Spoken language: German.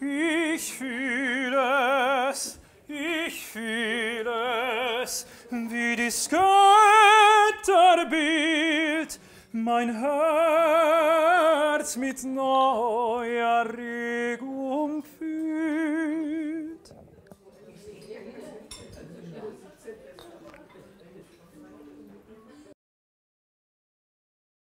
Ich fühle es, wie dies Götterbild mein Herz mit neuer Regung